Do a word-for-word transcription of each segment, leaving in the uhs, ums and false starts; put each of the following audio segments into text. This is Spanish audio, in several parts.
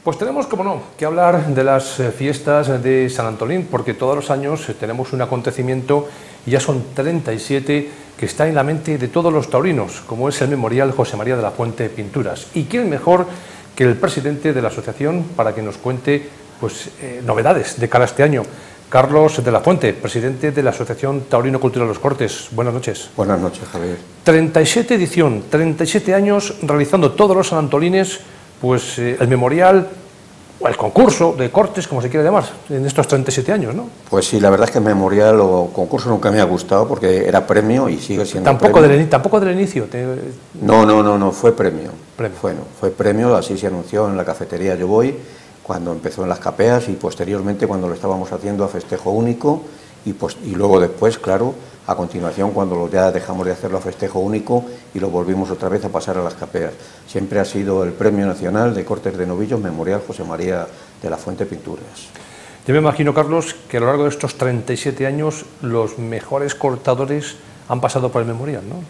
Pues tenemos, como no, que hablar de las fiestas de San Antolín, porque todos los años tenemos un acontecimiento, y ya son treinta y siete, que está en la mente de todos los taurinos, como es el Memorial José María de la Fuente Pinturas. ¿Y quién mejor que el presidente de la asociación para que nos cuente pues, eh, novedades de cara a este año? Carlos de la Fuente, presidente de la Asociación Taurino Cultural Los Cortes. Buenas noches. Buenas noches, Javier. treinta y siete edición, treinta y siete años realizando todos los San Antolines, pues eh, el memorial o el concurso de cortes, como se quiere llamar, en estos treinta y siete años, ¿no? Pues sí, la verdad es que el memorial o concurso nunca me ha gustado porque era premio y sigue siendo tampoco premio. Del, tampoco del inicio. Te... No, no, no, no, fue premio. premio. Fue, no, fue premio, así se anunció en la cafetería Yo Voy, cuando empezó en las capeas y posteriormente cuando lo estábamos haciendo a festejo único y, pues, y luego después, claro, a continuación cuando lo ya dejamos de hacerlo a festejo único y lo volvimos otra vez a pasar a las capeas. Siempre ha sido el Premio Nacional de Cortes de Novillos Memorial José María de la Fuente Pinturas. Yo me imagino, Carlos, que a lo largo de estos treinta y siete años los mejores cortadores han pasado por el memorial, ¿no?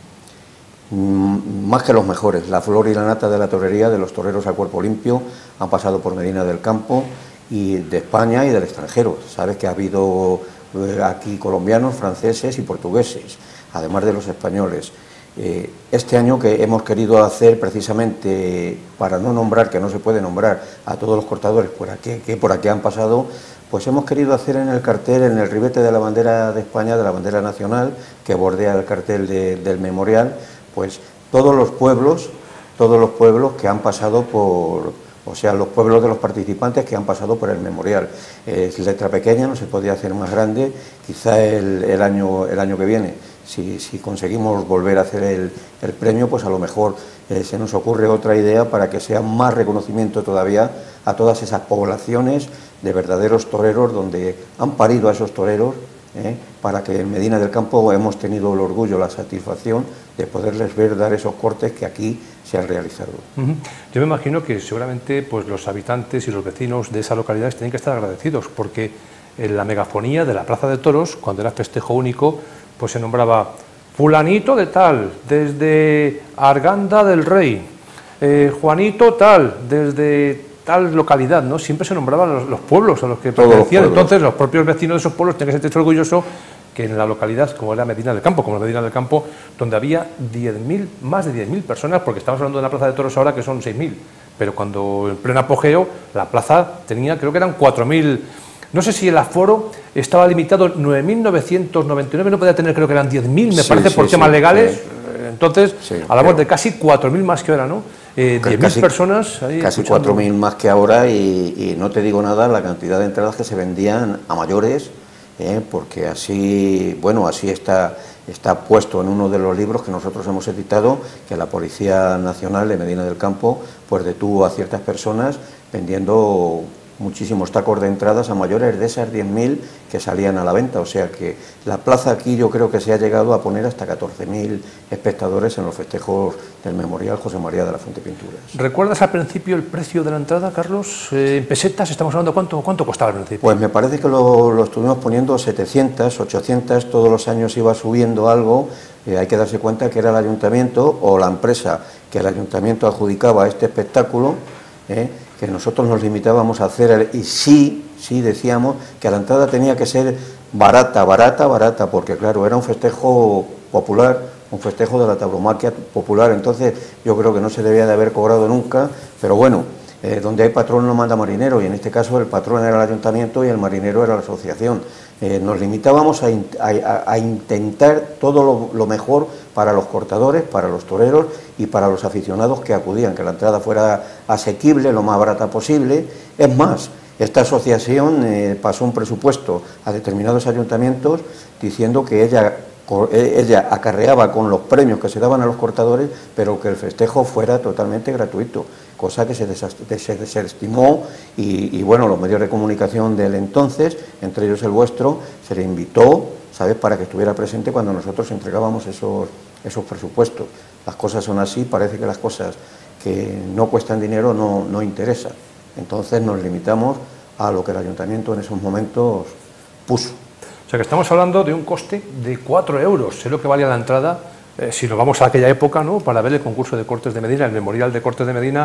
Mm, más que los mejores, la flor y la nata de la torería, de los toreros a cuerpo limpio, han pasado por Medina del Campo y de España y del extranjero. Sabes que ha habido aquí colombianos, franceses y portugueses, además de los españoles. Eh, este año que hemos querido hacer precisamente para no nombrar, que no se puede nombrar a todos los cortadores por aquí, que por aquí han pasado, pues hemos querido hacer en el cartel, en el ribete de la bandera de España, de la bandera nacional, que bordea el cartel de, del memorial, pues todos los pueblos, todos los pueblos que han pasado por... o sea, los pueblos de los participantes que han pasado por el memorial. Es letra pequeña, no se podía hacer más grande, quizá el, el, año, el año que viene, si, si conseguimos volver a hacer el, el premio, pues a lo mejor eh, se nos ocurre otra idea para que sea más reconocimiento todavía a todas esas poblaciones de verdaderos toreros donde han parido a esos toreros, eh, para que en Medina del Campo hemos tenido el orgullo, la satisfacción de poderles ver dar esos cortes que aquí se han realizado. Uh-huh. Yo me imagino que seguramente pues, los habitantes y los vecinos de esas localidades tienen que estar agradecidos, porque en la megafonía de la Plaza de Toros, cuando era festejo único, pues se nombraba fulanito de tal, desde Arganda del Rey, eh, Juanito tal, desde tal localidad, ¿no? Siempre se nombraban los, los pueblos a los que pertenecían. Entonces los propios vecinos de esos pueblos tienen que sentirse orgullosos que en la localidad, como era Medina del Campo, como la Medina del Campo, donde había diez mil, más de diez mil personas, porque estamos hablando de la Plaza de Toros ahora que son seis mil, pero cuando en pleno apogeo la plaza tenía, creo que eran cuatro mil, no sé si el aforo estaba limitado nueve mil novecientos noventa y nueve, no podía tener, creo que eran diez mil, me sí, parece, sí, por sí, temas legales, sí. Entonces sí, hablamos pero... de casi cuatro mil más que ahora, ¿no? Eh, diez mil personas ahí casi cuatro mil más que ahora y, y no te digo nada la cantidad de entradas que se vendían a mayores, eh, porque así, bueno, así está, está puesto en uno de los libros que nosotros hemos editado, que la Policía Nacional de Medina del Campo pues detuvo a ciertas personas vendiendo muchísimos tacos de entradas a mayores de esas diez mil que salían a la venta, o sea que la plaza aquí yo creo que se ha llegado a poner hasta catorce mil espectadores en los festejos del Memorial José María de la Fuente Pinturas. ¿Recuerdas al principio el precio de la entrada, Carlos? Eh, en pesetas estamos hablando, ¿cuánto, cuánto costaba al principio? Pues me parece que lo, lo estuvimos poniendo setecientas, ochocientas, todos los años iba subiendo algo, eh, hay que darse cuenta que era el ayuntamiento o la empresa que el ayuntamiento adjudicaba a este espectáculo, eh, que nosotros nos limitábamos a hacer, y sí, sí decíamos que la entrada tenía que ser barata, barata, barata, porque claro, era un festejo popular, un festejo de la tauromaquia popular, entonces yo creo que no se debía de haber cobrado nunca, pero bueno, eh, donde hay patrón no manda marinero, y en este caso el patrón era el ayuntamiento y el marinero era la asociación. Eh, nos limitábamos a, a, a intentar todo lo, lo mejor para los cortadores, para los toreros y para los aficionados que acudían, que la entrada fuera asequible, lo más barata posible. Es más, esta asociación eh, pasó un presupuesto a determinados ayuntamientos diciendo que ella, ella acarreaba con los premios que se daban a los cortadores, pero que el festejo fuera totalmente gratuito, cosa que se, se desestimó y, y bueno, los medios de comunicación del entonces, entre ellos el vuestro, se le invitó, ¿sabes?, para que estuviera presente cuando nosotros entregábamos esos, esos presupuestos. Las cosas son así, parece que las cosas que no cuestan dinero no, no interesan. Entonces nos limitamos a lo que el ayuntamiento en esos momentos puso. O sea que estamos hablando de un coste de cuatro euros, sé lo que valía la entrada, eh, si nos vamos a aquella época, ¿no?, para ver el concurso de cortes de Medina, el memorial de cortes de Medina,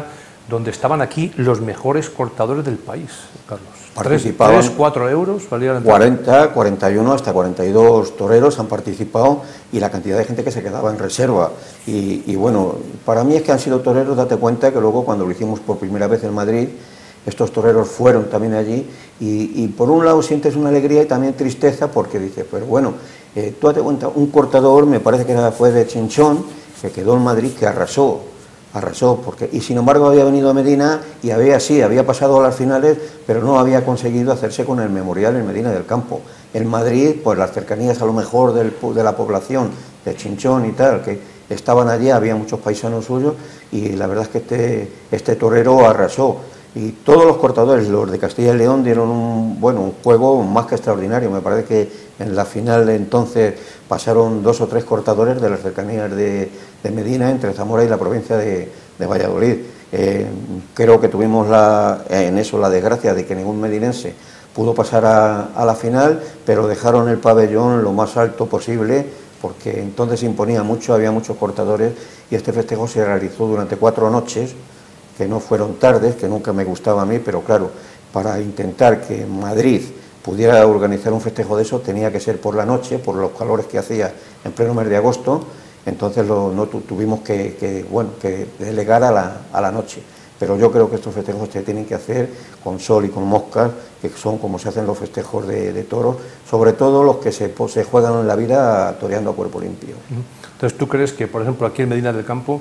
donde estaban aquí los mejores cortadores del país, Carlos. Participaban tres, cuatro euros valía la entrada. cuarenta, cuarenta y uno, hasta cuarenta y dos toreros han participado, y la cantidad de gente que se quedaba en reserva. Y, y bueno, para mí es que han sido toreros, date cuenta que luego cuando lo hicimos por primera vez en Madrid, estos toreros fueron también allí, y, y por un lado sientes una alegría y también tristeza, porque dices, pero bueno, eh, tú date cuenta, un cortador, me parece que era, fue de Chinchón, que quedó en Madrid, que arrasó, arrasó, porque, y sin embargo había venido a Medina y había, sí, había pasado a las finales, pero no había conseguido hacerse con el memorial en Medina del Campo. En Madrid, pues las cercanías a lo mejor del, de la población de Chinchón y tal, que estaban allí, había muchos paisanos suyos, y la verdad es que este, este torero arrasó. Y todos los cortadores, los de Castilla y León, dieron un, bueno, un juego más que extraordinario. Me parece que en la final de entonces pasaron dos o tres cortadores de las cercanías de, de Medina, entre Zamora y la provincia de, de Valladolid. Eh, creo que tuvimos la, en eso la desgracia de que ningún medinense pudo pasar a, a la final, pero dejaron el pabellón lo más alto posible, porque entonces se imponía mucho, había muchos cortadores, y este festejo se realizó durante cuatro noches, que no fueron tardes, que nunca me gustaba a mí, pero claro, para intentar que Madrid pudiera organizar un festejo de eso, tenía que ser por la noche, por los calores que hacía en pleno mes de agosto, entonces lo, no tu, tuvimos que, que, bueno, que delegar a la, a la noche. Pero yo creo que estos festejos se tienen que hacer con sol y con moscas, que son como se hacen los festejos de, de toros, sobre todo los que se, se juegan en la vida toreando a cuerpo limpio. Entonces, ¿tú crees que, por ejemplo, aquí en Medina del Campo,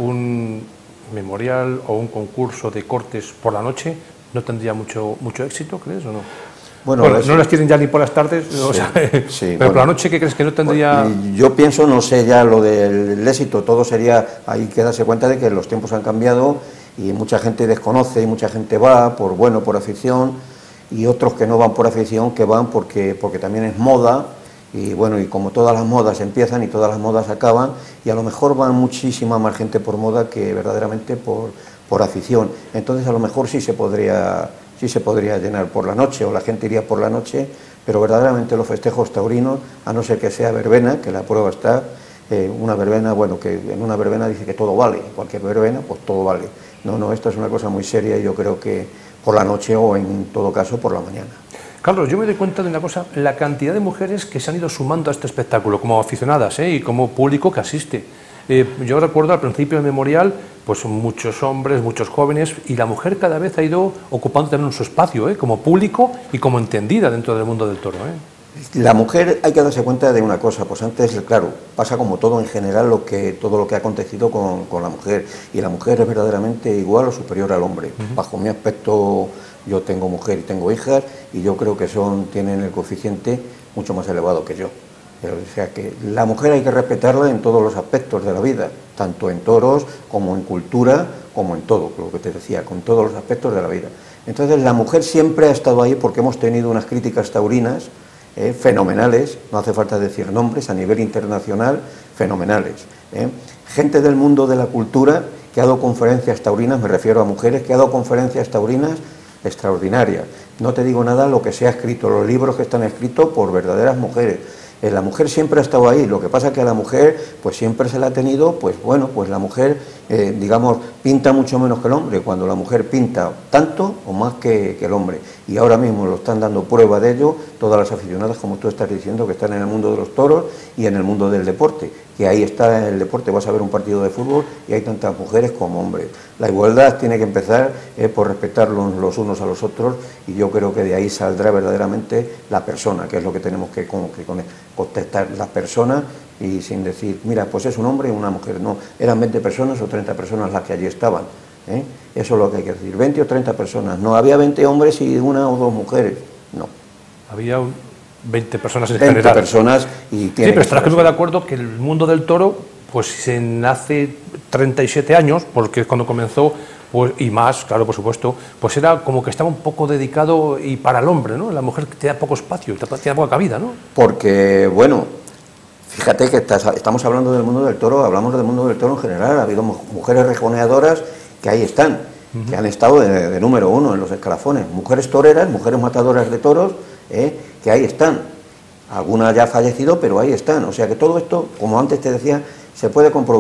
un memorial o un concurso de cortes por la noche no tendría mucho mucho éxito, crees, o no? Bueno, bueno no las tienen ya ni por las tardes, sí, o sea, sí, pero bueno, por la noche, ¿qué crees que no tendría? Yo pienso, no sé ya lo del éxito, todo sería, hay que darse cuenta de que los tiempos han cambiado y mucha gente desconoce y mucha gente va por, bueno, por afición, y otros que no van por afición, que van porque, porque también es moda. Y bueno, y como todas las modas empiezan y todas las modas acaban, y a lo mejor van muchísima más gente por moda que verdaderamente por, por afición. Entonces a lo mejor sí se podría, sí se podría llenar por la noche, o la gente iría por la noche, pero verdaderamente los festejos taurinos, a no ser que sea verbena, que la prueba está, eh, una verbena, bueno, que en una verbena dice que todo vale, cualquier verbena, pues todo vale. No, no, esto es una cosa muy seria, y yo creo que por la noche, o en todo caso por la mañana. Carlos, yo me doy cuenta de una cosa, la cantidad de mujeres que se han ido sumando a este espectáculo, como aficionadas, ¿eh? Y como público que asiste. Eh, yo recuerdo al principio del memorial, pues muchos hombres, muchos jóvenes, y la mujer cada vez ha ido ocupando también su espacio, ¿eh? Como público y como entendida dentro del mundo del toro, ¿eh? La mujer, hay que darse cuenta de una cosa, pues antes, claro, pasa como todo en general, lo que, todo lo que ha acontecido con, con la mujer, y la mujer es verdaderamente igual o superior al hombre. Uh-huh. Bajo mi aspecto, yo tengo mujer y tengo hijas, y yo creo que son, tienen el coeficiente mucho más elevado que yo. O sea que la mujer hay que respetarla en todos los aspectos de la vida, tanto en toros, como en cultura, como en todo, lo que te decía, con todos los aspectos de la vida. Entonces la mujer siempre ha estado ahí, porque hemos tenido unas críticas taurinas eh, fenomenales, no hace falta decir nombres, a nivel internacional, fenomenales. Eh. Gente del mundo de la cultura que ha dado conferencias taurinas, me refiero a mujeres, que ha dado conferencias taurinas extraordinarias. No te digo nada lo que se ha escrito, los libros que están escritos por verdaderas mujeres. Eh, la mujer siempre ha estado ahí, lo que pasa es que a la mujer pues siempre se la ha tenido, pues bueno, pues la mujer, eh, digamos, pinta mucho menos que el hombre, cuando la mujer pinta tanto o más que, que el hombre. Y ahora mismo lo están dando prueba de ello todas las aficionadas, como tú estás diciendo, que están en el mundo de los toros y en el mundo del deporte, que ahí está el deporte, vas a ver un partido de fútbol y hay tantas mujeres como hombres. La igualdad tiene que empezar eh, por respetarlos los unos a los otros, y yo creo que de ahí saldrá verdaderamente la persona, que es lo que tenemos que, con, que con, contestar, la persona, y sin decir, mira, pues es un hombre y una mujer. No, eran veinte personas o treinta personas las que allí estaban. ¿eh? Eso es lo que hay que decir, veinte o treinta personas. No había veinte hombres y una o dos mujeres, no. Había un veinte personas en veinte general. personas y sí, pero estarás conmigo de acuerdo que el mundo del toro, pues en hace treinta y siete años, porque es cuando comenzó, pues, y más, claro, por supuesto, pues era como que estaba un poco dedicado y para el hombre, ¿no? La mujer te da poco espacio, te da poca cabida, ¿no? Porque, bueno, fíjate que estás, estamos hablando del mundo del toro, hablamos del mundo del toro en general, ha habido mujeres rejoneadoras que ahí están, uh-huh. que han estado de, de número uno en los escalafones, mujeres toreras, mujeres matadoras de toros, ¿eh? que ahí están, algunas ya han fallecido, pero ahí están, o sea que todo esto, como antes te decía, se puede comprobar.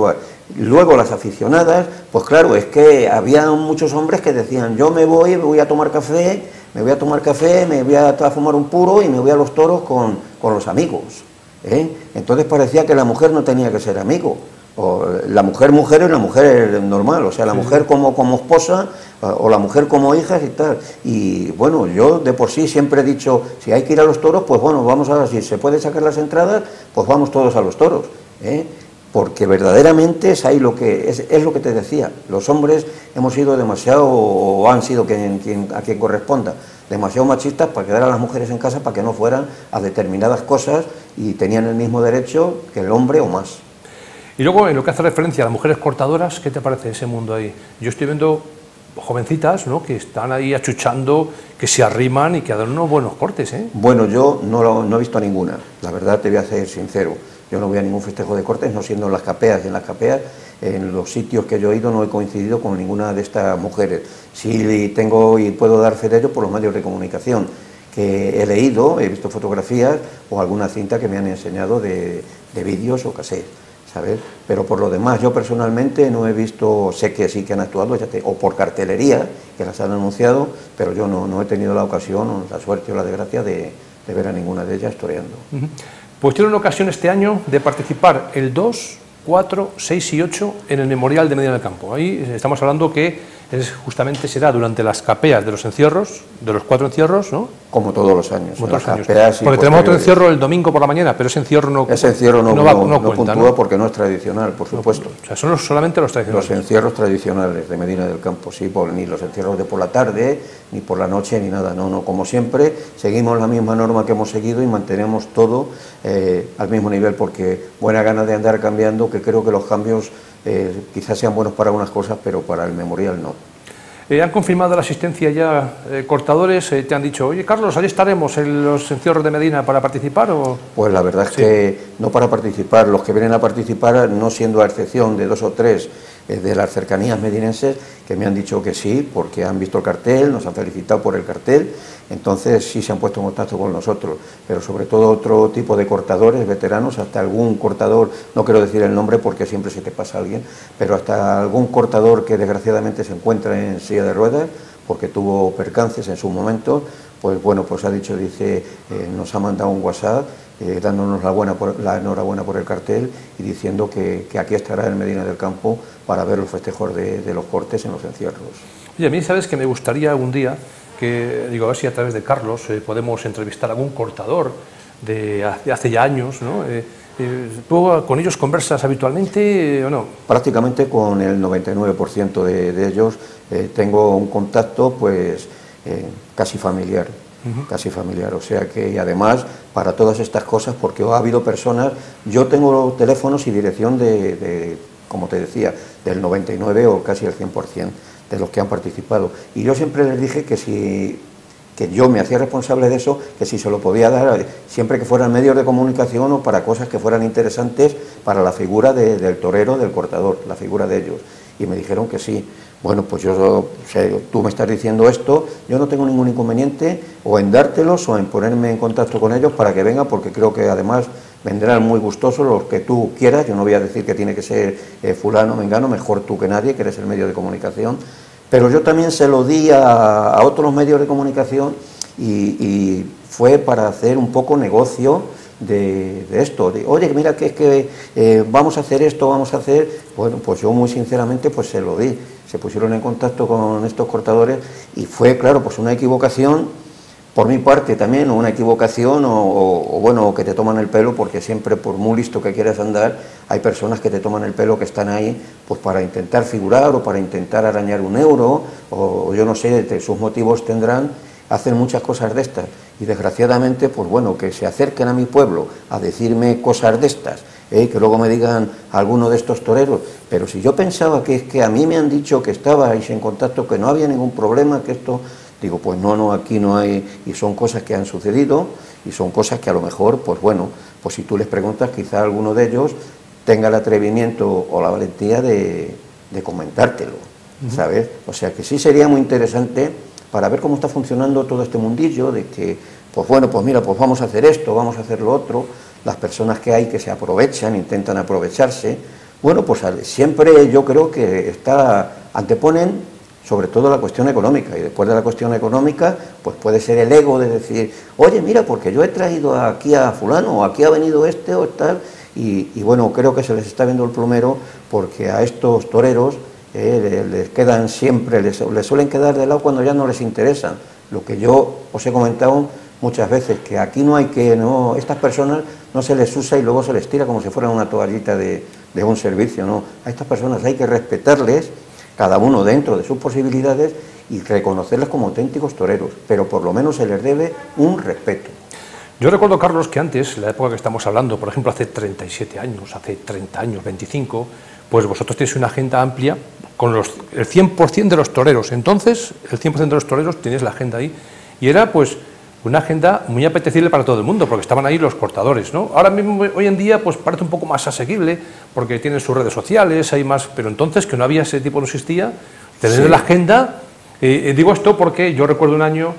Luego las aficionadas, pues claro, es que había muchos hombres que decían, yo me voy, me voy a tomar café, me voy a tomar café, me voy a fumar un puro y me voy a los toros con, con los amigos, ¿eh? Entonces parecía que la mujer no tenía que ser amigo, o la mujer mujer es la mujer normal, o sea, la sí, mujer como, como esposa, o la mujer como hija y tal. Y bueno, yo de por sí siempre he dicho, si hay que ir a los toros, pues bueno, vamos a ver, si se puede sacar las entradas, pues vamos todos a los toros, ¿eh? Porque verdaderamente es ahí lo que es, es lo que te decía, los hombres hemos sido demasiado, o han sido quien, quien, a quien corresponda, demasiado machistas para quedar a las mujeres en casa para que no fueran a determinadas cosas y tenían el mismo derecho que el hombre o más. Y luego, en lo que hace referencia a las mujeres cortadoras, ¿qué te parece ese mundo ahí? Yo estoy viendo jovencitas, ¿no?, que están ahí achuchando, que se arriman y que dan unos buenos cortes, ¿eh? Bueno, yo no, lo, no he visto ninguna, la verdad te voy a ser sincero. Yo no voy a ningún festejo de cortes, no siendo en las capeas, y en las capeas, en los sitios que yo he ido no he coincidido con ninguna de estas mujeres. Sí tengo y puedo dar fe de ello por los medios de comunicación, que he leído, he visto fotografías o alguna cinta que me han enseñado de, de vídeos o cassettes, ¿sabes? Pero por lo demás, yo personalmente no he visto, sé que sí que han actuado, ya te, o por cartelería, que las han anunciado, pero yo no, no he tenido la ocasión, o la suerte o la desgracia de, de ver a ninguna de ellas toreando. Uh-huh. Pues tiene una ocasión este año de participar el dos, cuatro, seis y ocho en el Memorial de Medina del Campo. Ahí estamos hablando que es, justamente será durante las capeas de los encierros, de los cuatro encierros, ¿no? Como todos los años. Como todos los años. Capeas, porque tenemos otro encierro el domingo por la mañana, pero ese encierro no, ese encierro no, no, va, no, no, no cuenta, puntúa, ¿no? Porque no es tradicional, por supuesto. No, o sea, son los, solamente los tradicionales. Los encierros tradicionales de Medina del Campo, sí, por, ni los encierros de por la tarde, ni por la noche, ni nada, no, no. Como siempre, seguimos la misma norma que hemos seguido y mantenemos todo eh, al mismo nivel, porque buena gana de andar cambiando, que creo que los cambios eh, quizás sean buenos para unas cosas, pero para el memorial no. Eh, ¿Han confirmado la asistencia ya eh, cortadores? Eh, ¿Te han dicho, oye, Carlos, allí estaremos en los encierros de Medina para participar? O... Pues la verdad es sí. que no para participar, los que vienen a participar, no siendo a excepción de dos o tres eh, de las cercanías medinenses, que me han dicho que sí, porque han visto el cartel, nos han felicitado por el cartel, entonces sí se han puesto en contacto con nosotros, pero sobre todo otro tipo de cortadores, veteranos, hasta algún cortador, no quiero decir el nombre porque siempre se te pasa alguien, pero hasta algún cortador que desgraciadamente se encuentra en silla de ruedas, porque tuvo percances en su momento, pues bueno, pues ha dicho, dice, eh, nos ha mandado un WhatsApp eh, dándonos la, buena por, la enhorabuena por el cartel y diciendo que, que aquí estará en Medina del Campo para ver los festejos de, de los cortes en los encierros. Oye, a mí sabes que me gustaría algún día que, digo, a ver si a través de Carlos eh, podemos entrevistar a algún cortador de hace, hace ya años, ¿no? Eh, eh, ¿Tú con ellos conversas habitualmente eh, o no? Prácticamente con el noventa y nueve por ciento de, de ellos eh, tengo un contacto pues eh, casi familiar, uh-huh. casi familiar, o sea que y además para todas estas cosas, porque ha habido personas, yo tengo teléfonos y dirección de, de como te decía, del noventa y nueve o casi el cien por ciento de los que han participado, y yo siempre les dije que si que yo me hacía responsable de eso, que si se lo podía dar, siempre que fueran medios de comunicación o para cosas que fueran interesantes para la figura de, del torero, del cortador, la figura de ellos. Y me dijeron que sí. Bueno, pues yo, o sea, tú me estás diciendo esto, yo no tengo ningún inconveniente o en dártelos o en ponerme en contacto con ellos para que vengan, porque creo que además vendrán muy gustosos los que tú quieras. Yo no voy a decir que tiene que ser eh, fulano, mengano, mejor tú que nadie, que eres el medio de comunicación. Pero yo también se lo di a, a otros medios de comunicación y, y fue para hacer un poco negocio de, de esto, de, oye, mira que es que eh, vamos a hacer esto, vamos a hacer, bueno, pues yo muy sinceramente pues se lo di, se pusieron en contacto con estos cortadores y fue, claro, pues una equivocación por mi parte también, o una equivocación, o, o, o bueno, que te toman el pelo, porque siempre, por muy listo que quieras andar, hay personas que te toman el pelo, que están ahí, pues para intentar figurar, o para intentar arañar un euro, o yo no sé, de sus motivos tendrán, hacen muchas cosas de estas, y desgraciadamente, pues bueno, que se acerquen a mi pueblo a decirme cosas de estas, ¿eh? Que luego me digan alguno de estos toreros, pero si yo pensaba que es que a mí me han dicho que estabais en contacto, que no había ningún problema, que esto... Digo, pues no, no, aquí no hay, y son cosas que han sucedido, y son cosas que a lo mejor, pues bueno, pues si tú les preguntas, quizá alguno de ellos tenga el atrevimiento o la valentía de, de comentártelo, uh-huh. ¿sabes? O sea que sí sería muy interesante para ver cómo está funcionando todo este mundillo, de que, pues bueno, pues mira, pues vamos a hacer esto, vamos a hacer lo otro, las personas que hay que se aprovechan, intentan aprovecharse. Bueno, pues siempre yo creo que está, anteponen sobre todo la cuestión económica, y después de la cuestión económica, pues puede ser el ego de decir, oye, mira, porque yo he traído aquí a fulano, o aquí ha venido este o tal, y, y bueno, creo que se les está viendo el plumero, porque a estos toreros eh, les quedan siempre, les, les suelen quedar de lado cuando ya no les interesan. Lo que yo os he comentado muchas veces, que aquí no hay que, no, estas personas no se les usa y luego se les tira como si fueran una toallita de, de un servicio, no. A estas personas hay que respetarles, cada uno dentro de sus posibilidades, y reconocerles como auténticos toreros, pero por lo menos se les debe un respeto. Yo recuerdo, Carlos, que antes, la época que estamos hablando, por ejemplo, hace treinta y siete años, hace treinta años, veinticinco, pues vosotros tenéis una agenda amplia con los, el cien por cien de los toreros. Entonces, el cien por cien de los toreros tenéis la agenda ahí, y era pues una agenda muy apetecible para todo el mundo, porque estaban ahí los cortadores, ¿no? Ahora mismo, hoy en día, pues parece un poco más asequible, porque tienen sus redes sociales, hay más, pero entonces, que no había ese tipo, no existía, tener sí. la agenda, eh, digo esto porque yo recuerdo un año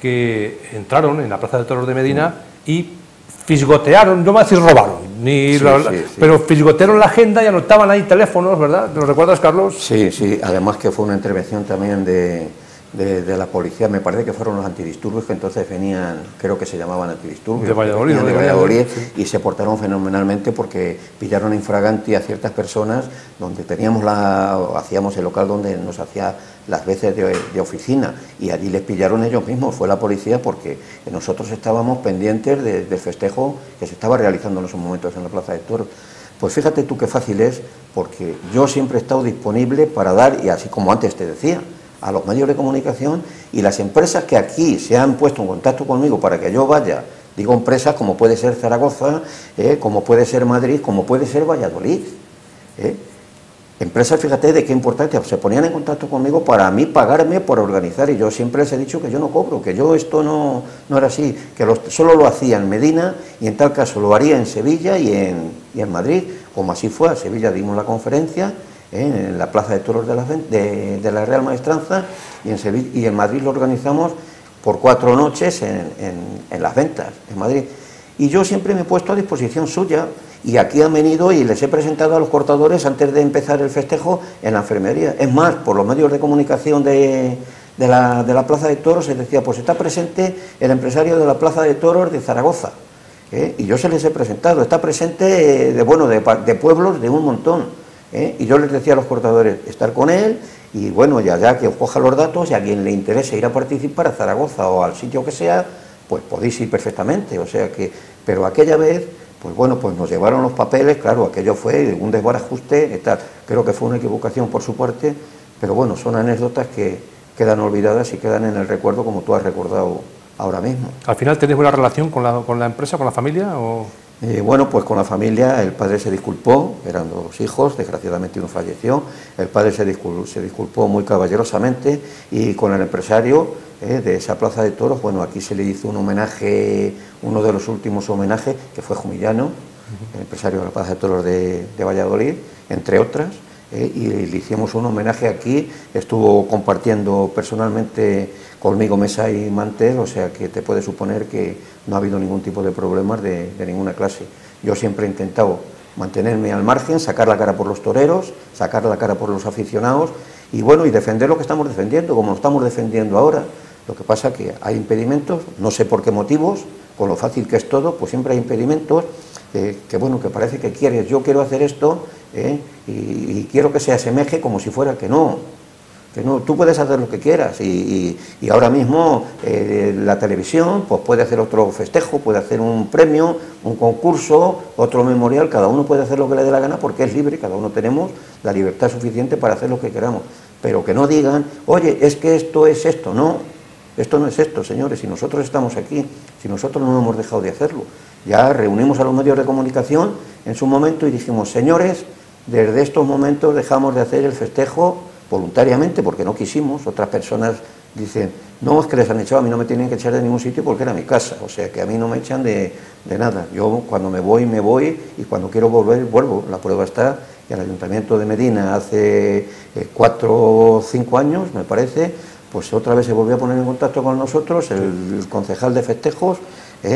que entraron en la Plaza de Toros de Medina sí. y fisgotearon, no me voy a decir robaron, ni sí, la, sí, sí. pero fisgotearon la agenda y anotaban ahí teléfonos, ¿verdad? ¿Lo recuerdas, Carlos? Sí, sí, además que fue una intervención también de... De, de la policía, me parece que fueron los antidisturbios que entonces venían, creo que se llamaban antidisturbios, de Valladolid, de Valladolid, Valladolid sí. y se portaron fenomenalmente porque pillaron infraganti a ciertas personas donde teníamos la, hacíamos el local donde nos hacía las veces de, de oficina, y allí les pillaron ellos mismos, fue la policía, porque nosotros estábamos pendientes de, del festejo que se estaba realizando en esos momentos en la Plaza de Toros. Pues fíjate tú qué fácil es, porque yo siempre he estado disponible para dar, y así como antes te decía, a los medios de comunicación, y las empresas que aquí se han puesto en contacto conmigo para que yo vaya, digo empresas como puede ser Zaragoza, eh, como puede ser Madrid, como puede ser Valladolid. Eh. Empresas, fíjate de qué importancia, se ponían en contacto conmigo para a mí pagarme por organizar, y yo siempre les he dicho que yo no cobro, que yo esto no, no era así, que los, solo lo hacía en Medina, y en tal caso lo haría en Sevilla y en, y en Madrid, como así fue. A Sevilla dimos la conferencia, en la Plaza de Toros de la, de, de la Real Maestranza, y en, Sevilla, y en Madrid lo organizamos por cuatro noches en, en, en las ventas, en Madrid. Y yo siempre me he puesto a disposición suya, y aquí han venido y les he presentado a los cortadores antes de empezar el festejo en la enfermería. Es más, por los medios de comunicación de, de, la, de la Plaza de Toros se decía, pues está presente el empresario de la Plaza de Toros de Zaragoza, ¿eh? Y yo se les he presentado, está presente de, bueno, de, de pueblos de un montón. ¿Eh? Y yo les decía a los cortadores, estar con él, y bueno, ya, ya que os coja los datos, y a quien le interese ir a participar a Zaragoza o al sitio que sea, pues podéis ir perfectamente. O sea que, pero aquella vez, pues bueno, pues nos llevaron los papeles, claro, aquello fue un desbarajuste, tal. Creo que fue una equivocación por su parte, pero bueno, son anécdotas que quedan olvidadas y quedan en el recuerdo, como tú has recordado ahora mismo. ¿Al final tenéis buena relación con la, con la empresa, con la familia, o...? Eh, bueno, pues con la familia, el padre se disculpó, eran dos hijos, desgraciadamente uno falleció, el padre se disculpó, se disculpó muy caballerosamente, y con el empresario eh, de esa Plaza de Toros, bueno, aquí se le hizo un homenaje, uno de los últimos homenajes, que fue Jumillano, uh-huh. el empresario de la Plaza de Toros de, de Valladolid, entre otras, eh, y le hicimos un homenaje aquí, estuvo compartiendo personalmente conmigo mesa y mantel, o sea que te puedes suponer que no ha habido ningún tipo de problemas de, de ninguna clase. Yo siempre he intentado mantenerme al margen, sacar la cara por los toreros, sacar la cara por los aficionados, y bueno, y defender lo que estamos defendiendo, como lo estamos defendiendo ahora. Lo que pasa que hay impedimentos, no sé por qué motivos, con lo fácil que es todo, pues siempre hay impedimentos, eh, que bueno, que parece que quieres, yo quiero hacer esto, eh, y, y quiero que se asemeje como si fuera que no. Que no, tú puedes hacer lo que quieras, y, y, y ahora mismo eh, la televisión pues puede hacer otro festejo, puede hacer un premio, un concurso, otro memorial, cada uno puede hacer lo que le dé la gana porque es libre, cada uno tenemos la libertad suficiente para hacer lo que queramos, pero que no digan, oye, es que esto es esto, no, esto no es esto, señores, si nosotros estamos aquí, si nosotros no hemos dejado de hacerlo, ya reunimos a los medios de comunicación en su momento y dijimos, señores, desde estos momentos dejamos de hacer el festejo voluntariamente, porque no quisimos. Otras personas dicen, no, es que les han echado, a mí no me tienen que echar de ningún sitio porque era mi casa, o sea que a mí no me echan de, de nada. Yo cuando me voy, me voy, y cuando quiero volver, vuelvo. La prueba está que el Ayuntamiento de Medina hace eh, cuatro o cinco años, me parece, pues otra vez se volvió a poner en contacto con nosotros, el, el concejal de festejos, ¿eh?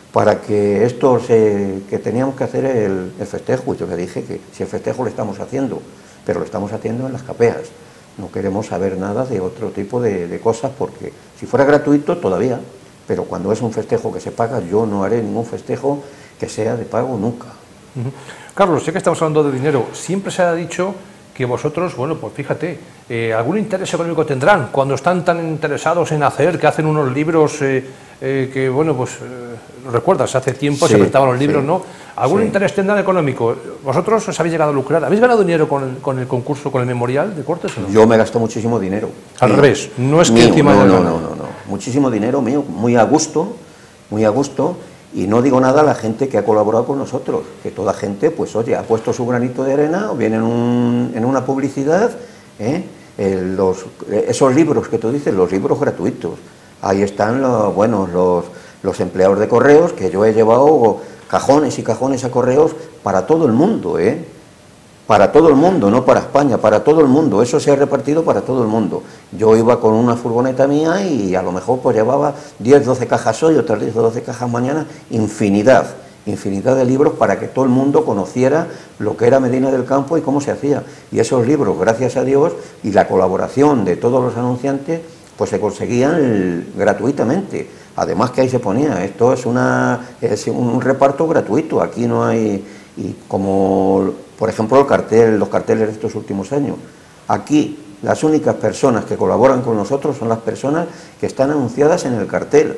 para que esto se, que teníamos que hacer el, el festejo, y yo le dije que si el festejo lo estamos haciendo, pero lo estamos haciendo en las capeas, no queremos saber nada de otro tipo de, de cosas, porque si fuera gratuito todavía, pero cuando es un festejo que se paga, yo no haré ningún festejo que sea de pago nunca. Uh-huh. Carlos, sé que estamos hablando de dinero, siempre se ha dicho que vosotros, bueno, pues fíjate, eh, algún interés económico tendrán cuando están tan interesados en hacer, que hacen unos libros eh, eh, que, bueno, pues, eh, recuerdas, hace tiempo sí, se presentaban los libros, sí, ¿no? ¿Algún sí. interés tendrán económico? ¿Vosotros os habéis llegado a lucrar? ¿Habéis ganado dinero con el, con el concurso, con el memorial de cortes o no? Yo me gasto muchísimo dinero. Al mío. revés, no es que mío, encima... No, no, no, no, no, muchísimo dinero mío, muy a gusto, muy a gusto. Y no digo nada a la gente que ha colaborado con nosotros, que toda gente, pues oye, ha puesto su granito de arena, o viene en, un, en una publicidad, ¿eh? Eh, los, esos libros que tú dices, los libros gratuitos, ahí están los, bueno, los, los empleados de correos, que yo he llevado cajones y cajones a correos para todo el mundo, ¿eh? Para todo el mundo, no para España, para todo el mundo, eso se ha repartido para todo el mundo. Yo iba con una furgoneta mía y a lo mejor pues llevaba diez, doce cajas hoy, otras diez o doce cajas mañana, infinidad, infinidad de libros para que todo el mundo conociera lo que era Medina del Campo y cómo se hacía. Y esos libros, gracias a Dios, y la colaboración de todos los anunciantes, pues se conseguían gratuitamente. Además que ahí se ponía, esto es, una, es un reparto gratuito, aquí no hay... Y como, por ejemplo, el cartel, los carteles de estos últimos años. Aquí, las únicas personas que colaboran con nosotros son las personas que están anunciadas en el cartel.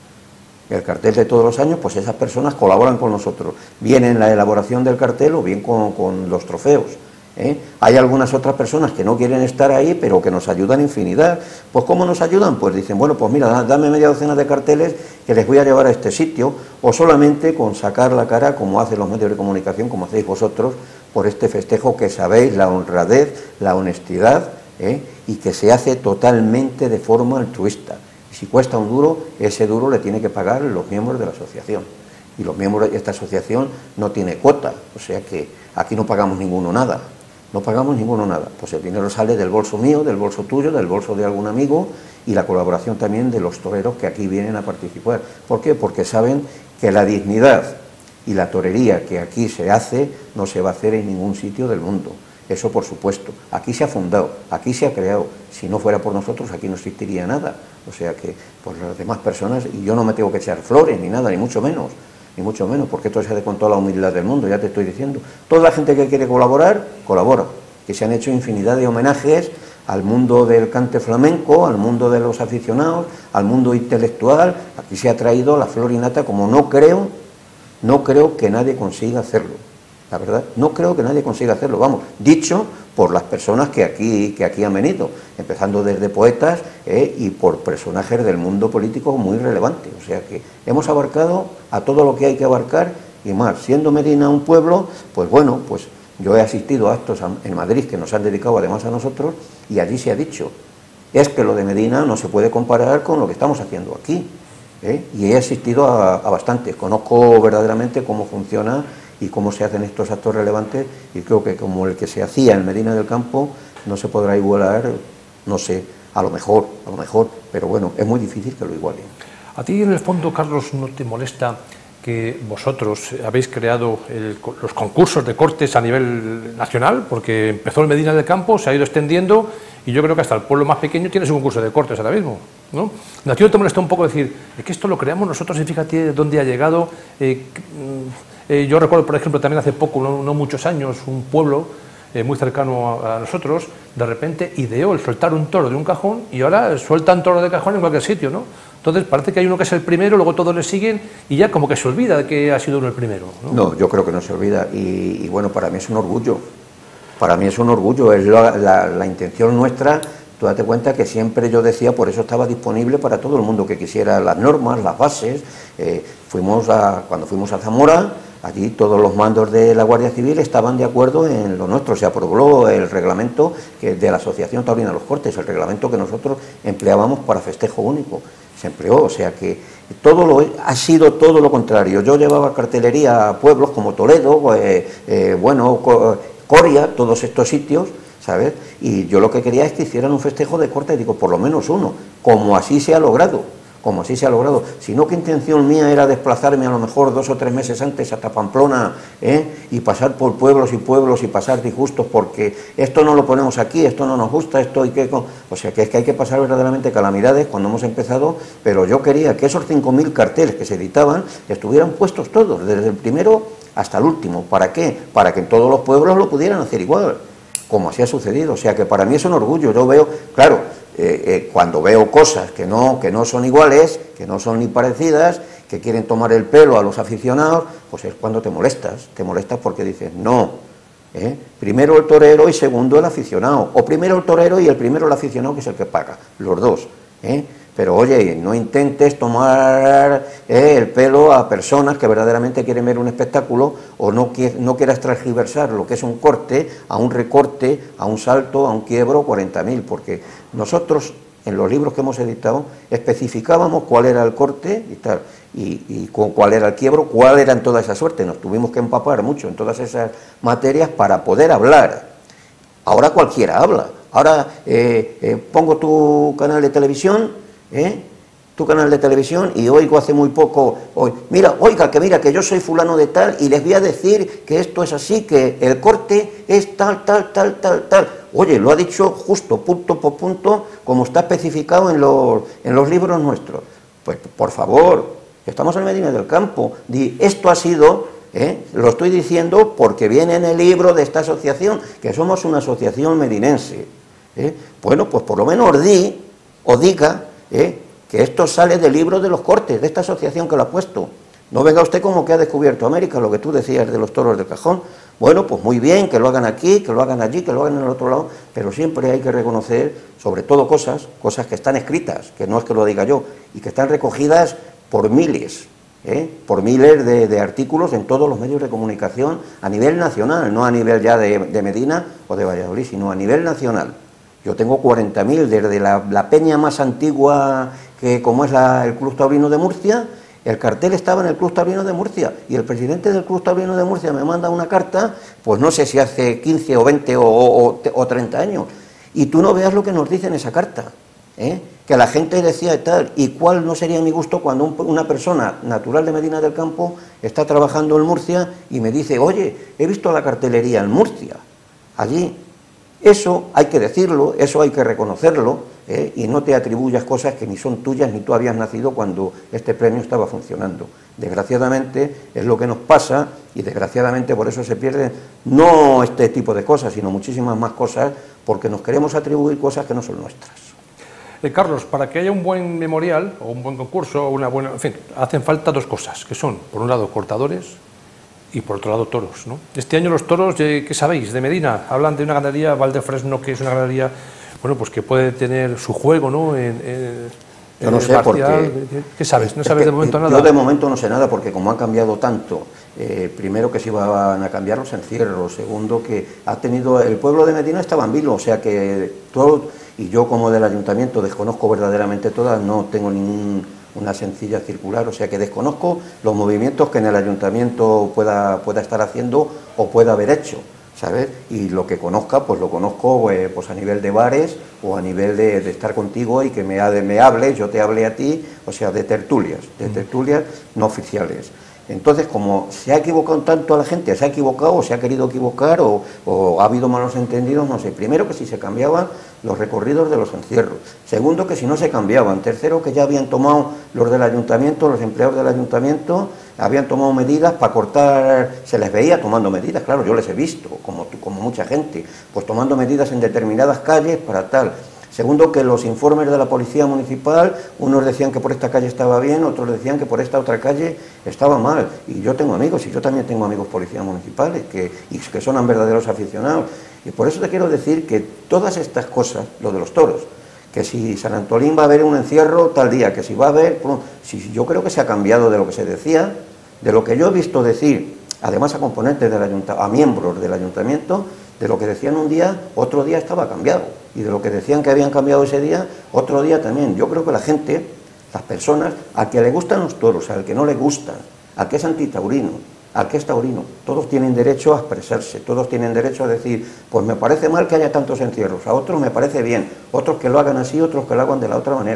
El cartel de todos los años, pues esas personas colaboran con nosotros, bien en la elaboración del cartel o bien con, con los trofeos. ¿Eh? Hay algunas otras personas que no quieren estar ahí, pero que nos ayudan infinidad. Pues ¿cómo nos ayudan? Pues dicen, bueno, pues mira, dame media docena de carteles que les voy a llevar a este sitio, o solamente con sacar la cara, como hacen los medios de comunicación, como hacéis vosotros, por este festejo que sabéis, la honradez, la honestidad, ¿eh? Y que se hace totalmente de forma altruista. Y si cuesta un duro, ese duro le tiene que pagar los miembros de la asociación. Y los miembros de esta asociación no tiene cuota, o sea que aquí no pagamos ninguno nada. No pagamos ninguno nada, pues el dinero sale del bolso mío, del bolso tuyo, del bolso de algún amigo y la colaboración también de los toreros que aquí vienen a participar. ¿Por qué? Porque saben que la dignidad y la torería que aquí se hace no se va a hacer en ningún sitio del mundo. Eso por supuesto. Aquí se ha fundado, aquí se ha creado. Si no fuera por nosotros aquí no existiría nada. O sea que por las demás personas, y yo no me tengo que echar flores ni nada, ni mucho menos. Ni mucho menos, porque esto se hace con toda la humildad del mundo, ya te estoy diciendo. Toda la gente que quiere colaborar, colabora. Que se han hecho infinidad de homenajes al mundo del cante flamenco, al mundo de los aficionados, al mundo intelectual. Aquí se ha traído la flor y nata, como no creo, no creo que nadie consiga hacerlo. La verdad, no creo que nadie consiga hacerlo, vamos, dicho por las personas que aquí, que aquí han venido, empezando desde poetas eh, y por personajes del mundo político muy relevantes. O sea que hemos abarcado a todo lo que hay que abarcar y más. Siendo Medina un pueblo, pues bueno, pues yo he asistido a actos en Madrid que nos han dedicado además a nosotros y allí se ha dicho, es que lo de Medina no se puede comparar con lo que estamos haciendo aquí. ¿eh? Y he asistido a, a bastantes, conozco verdaderamente cómo funciona y cómo se hacen estos actos relevantes, y creo que como el que se hacía en Medina del Campo no se podrá igualar, no sé, a lo mejor, a lo mejor, pero bueno, es muy difícil que lo igualen. ¿A ti en el fondo, Carlos, no te molesta que vosotros habéis creado el, los concursos de cortes a nivel nacional? Porque empezó en Medina del Campo, se ha ido extendiendo y yo creo que hasta el pueblo más pequeño tiene su concurso de cortes ahora mismo, ¿no? ¿A ti no te molesta un poco decir, es que esto lo creamos nosotros y fíjate dónde ha llegado? Eh, Eh, yo recuerdo, por ejemplo, también hace poco, no, no muchos años, un pueblo eh, muy cercano a, a nosotros, de repente ideó el soltar un toro de un cajón y ahora sueltan toro de cajón en cualquier sitio, ¿no? Entonces parece que hay uno que es el primero, luego todos le siguen y ya como que se olvida de que ha sido uno el primero, ¿no? No, yo creo que no se olvida y, y bueno, para mí es un orgullo, para mí es un orgullo, es la, la, la intención nuestra. Tú date cuenta que siempre yo decía, por eso estaba disponible para todo el mundo que quisiera las normas, las bases. Eh, fuimos a, cuando fuimos a Zamora, allí todos los mandos de la Guardia Civil estaban de acuerdo en lo nuestro. Se aprobó el reglamento que de la Asociación Taurina de los Cortes, el reglamento que nosotros empleábamos para festejo único. Se empleó, o sea que todo lo, ha sido todo lo contrario. Yo llevaba cartelería a pueblos como Toledo, eh, eh, bueno, Coria, todos estos sitios, ¿sabes? Y yo lo que quería es que hicieran un festejo de corte, y digo, por lo menos uno, como así se ha logrado. como así se ha logrado. Si no, ¿qué intención mía era desplazarme a lo mejor dos o tres meses antes hasta Pamplona, ¿eh? y pasar por pueblos y pueblos y pasar disgustos porque esto no lo ponemos aquí, esto no nos gusta, esto y qué... O sea, que es que hay que pasar verdaderamente calamidades cuando hemos empezado, pero yo quería que esos cinco mil carteles que se editaban estuvieran puestos todos, desde el primero hasta el último. ¿Para qué? Para que en todos los pueblos lo pudieran hacer igual, como así ha sucedido. O sea, que para mí es un orgullo. Yo veo, claro, eh, eh, cuando veo cosas que no, que no son iguales, que no son ni parecidas, que quieren tomar el pelo a los aficionados, pues es cuando te molestas. Te molestas porque dices, no, ¿eh? primero el torero y segundo el aficionado. O primero el torero y el primero el aficionado, que es el que paga, los dos, ¿eh? Pero oye, no intentes tomar eh, el pelo a personas que verdaderamente quieren ver un espectáculo, o no, no quieras transgiversar lo que es un corte a un recorte, a un salto, a un quiebro, cuarenta mil, porque nosotros en los libros que hemos editado especificábamos cuál era el corte y tal, y, y cuál era el quiebro, cuál era en toda esa suerte. Nos tuvimos que empapar mucho en todas esas materias para poder hablar. Ahora cualquiera habla. Ahora eh, eh, pongo tu canal de televisión, ¿Eh? tu canal de televisión y oigo hace muy poco, hoy, mira, oiga, que mira, que yo soy fulano de tal y les voy a decir que esto es así, que el corte es tal, tal, tal, tal, tal. Oye, lo ha dicho justo, punto por punto, como está especificado en los, en los libros nuestros. Pues, por favor, estamos en Medina del Campo, di, esto ha sido, ¿eh? lo estoy diciendo porque viene en el libro de esta asociación, que somos una asociación medinense. ¿eh? Bueno, pues por lo menos di, o diga, ¿Eh? que esto sale del libro de los cortes, de esta asociación que lo ha puesto. No venga usted como que ha descubierto América, lo que tú decías de los toros del cajón. Bueno, pues muy bien, que lo hagan aquí, que lo hagan allí, que lo hagan en el otro lado, pero siempre hay que reconocer, sobre todo cosas, cosas que están escritas, que no es que lo diga yo, y que están recogidas por miles, ¿eh? por miles de, de artículos en todos los medios de comunicación a nivel nacional, no a nivel ya de, de Medina o de Valladolid, sino a nivel nacional. Yo tengo cuarenta mil desde la, la peña más antigua, que como es la, el Club Taurino de Murcia. El cartel estaba en el Club Taurino de Murcia y el presidente del Club Taurino de Murcia me manda una carta, pues no sé si hace quince o veinte o, o, o treinta años, y tú no veas lo que nos dice en esa carta, ¿eh? que la gente decía y tal, y cuál no sería mi gusto cuando un, una persona natural de Medina del Campo está trabajando en Murcia y me dice, oye, he visto la cartelería en Murcia, allí. Eso hay que decirlo, eso hay que reconocerlo, ¿eh? y no te atribuyas cosas que ni son tuyas ni tú habías nacido cuando este premio estaba funcionando. Desgraciadamente es lo que nos pasa y desgraciadamente por eso se pierden no este tipo de cosas, sino muchísimas más cosas, porque nos queremos atribuir cosas que no son nuestras. Eh, Carlos, para que haya un buen memorial o un buen concurso, o una buena, en fin, hacen falta dos cosas, que son, por un lado, cortadores y por otro lado toros, ¿no? Este año los toros, ¿qué sabéis de Medina? Hablan de una ganadería, Valdefresno, que es una ganadería, bueno, pues que puede tener su juego, ¿no? En, en, yo no sé porque... ¿Qué sabes? ¿No sabes de momento nada? Yo de momento no sé nada porque como han cambiado tanto, eh, primero que se iban a cambiar los encierros, segundo que ha tenido... El pueblo de Medina estaba en vilo, o sea que todo... Y yo como del ayuntamiento desconozco verdaderamente todas, no tengo ningún... una sencilla circular, o sea que desconozco los movimientos que en el ayuntamiento pueda, pueda estar haciendo o pueda haber hecho, ¿sabes? Y lo que conozca, pues lo conozco eh, pues a nivel de bares o a nivel de, de estar contigo y que me, me hables, yo te hable a ti, o sea, de tertulias, de tertulias no oficiales. Entonces, como se ha equivocado tanto a la gente, se ha equivocado o se ha querido equivocar o, o ha habido malos entendidos, no sé. Primero, que si se cambiaban los recorridos de los encierros. Segundo, que si no se cambiaban. Tercero, que ya habían tomado los del ayuntamiento, los empleados del ayuntamiento, habían tomado medidas para cortar, se les veía tomando medidas, claro, yo les he visto, como, como mucha gente, pues tomando medidas en determinadas calles para tal. Segundo, que los informes de la policía municipal, unos decían que por esta calle estaba bien, otros decían que por esta otra calle estaba mal. Y yo tengo amigos, y yo también tengo amigos policías municipales, que, y que son verdaderos aficionados. Y por eso te quiero decir que todas estas cosas, lo de los toros, que si San Antolín va a haber un encierro tal día, que si va a haber... Bueno, si, yo creo que se ha cambiado de lo que se decía, de lo que yo he visto decir, además a componentes del ayuntamiento, a miembros del ayuntamiento, de lo que decían un día, otro día estaba cambiado. Y de lo que decían que habían cambiado ese día, otro día también. Yo creo que la gente, las personas, al que le gustan los toros, al que no le gustan, al que es antitaurino, al que es taurino, todos tienen derecho a expresarse, todos tienen derecho a decir, pues me parece mal que haya tantos encierros, a otros me parece bien, otros que lo hagan así, otros que lo hagan de la otra manera,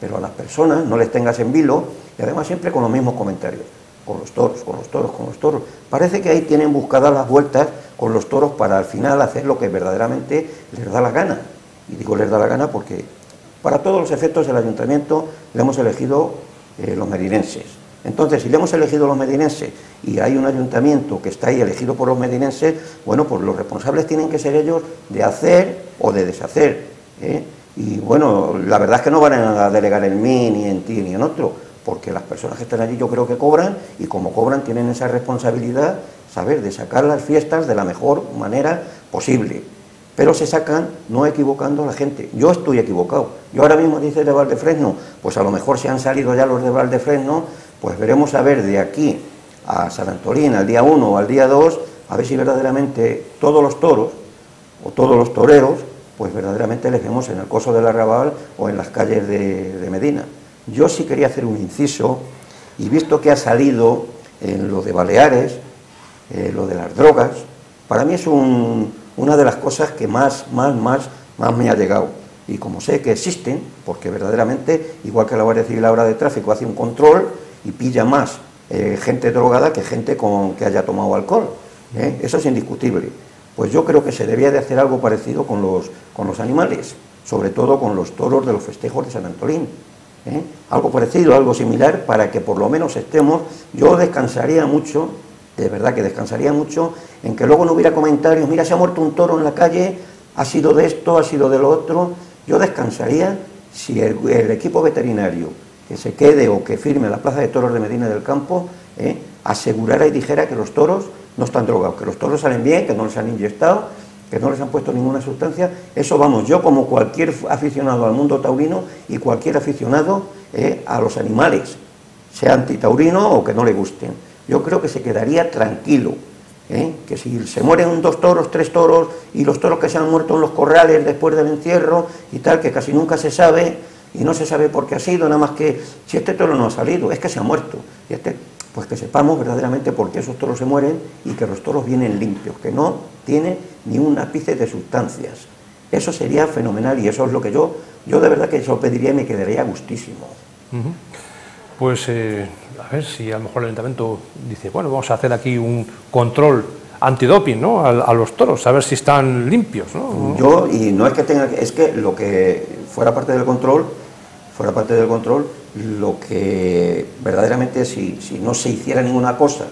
pero a las personas no les tengas en vilo, y además siempre con los mismos comentarios, con los toros, con los toros, con los toros. Parece que ahí tienen buscadas las vueltas con los toros para al final hacer lo que verdaderamente les da la gana. Y digo les da la gana porque para todos los efectos del ayuntamiento le hemos elegido eh, los medinenses. Entonces, si le hemos elegido los medinenses y hay un ayuntamiento que está ahí elegido por los medinenses, bueno, pues los responsables tienen que ser ellos de hacer o de deshacer, ¿eh? Y bueno, la verdad es que no van a delegar en mí, ni en ti, ni en otro, porque las personas que están allí yo creo que cobran, y como cobran tienen esa responsabilidad, saber, de sacar las fiestas de la mejor manera posible. Pero se sacan no equivocando a la gente. Yo estoy equivocado. Yo ahora mismo dice de Valdefresno, pues a lo mejor se han salido ya los de Valdefresno, pues veremos a ver de aquí a San Antolín, al día uno o al día dos, a ver si verdaderamente todos los toros, o todos los toreros, pues verdaderamente les vemos en el coso del Arrabal o en las calles de, de Medina. Yo sí quería hacer un inciso, y visto que ha salido en lo de Baleares, eh, lo de las drogas, para mí es un, una de las cosas que más, más, más, más me ha llegado. Y como sé que existen, porque verdaderamente, igual que la Guardia Civil ahora de Tráfico hace un control y pilla más eh, gente drogada que gente con, que haya tomado alcohol, ¿eh? Eso es indiscutible. Pues yo creo que se debía de hacer algo parecido con los, con los animales, sobre todo con los toros de los festejos de San Antolín. ¿Eh? Algo parecido, algo similar, para que por lo menos estemos. Yo descansaría mucho, de verdad que descansaría mucho, en que luego no hubiera comentarios, mira, se ha muerto un toro en la calle, ha sido de esto, ha sido de lo otro. Yo descansaría si el, el equipo veterinario que se quede o que firme la Plaza de Toros de Medina del Campo, ¿eh? asegurara y dijera que los toros no están drogados, que los toros salen bien, que no les han inyectado, que no les han puesto ninguna sustancia. Eso, vamos, yo como cualquier aficionado al mundo taurino y cualquier aficionado eh, a los animales, sea antitaurino o que no le gusten, yo creo que se quedaría tranquilo, ¿eh? Que si se mueren dos toros, tres toros, y los toros que se han muerto en los corrales después del encierro y tal, que casi nunca se sabe, y no se sabe por qué ha sido, nada más que si este toro no ha salido, es que se ha muerto, y este... pues que sepamos verdaderamente por qué esos toros se mueren y que los toros vienen limpios, que no tienen ni un ápice de sustancias. Eso sería fenomenal y eso es lo que yo, yo de verdad que eso pediría y me quedaría gustísimo. Uh-huh. Pues eh, a ver si a lo mejor el ayuntamiento dice, bueno, vamos a hacer aquí un control antidoping, ¿no? A, a los toros, a ver si están limpios, ¿no? Yo, y no es que tenga, es que lo que fuera parte del control, fuera parte del control, lo que verdaderamente si, si no se hiciera ninguna cosa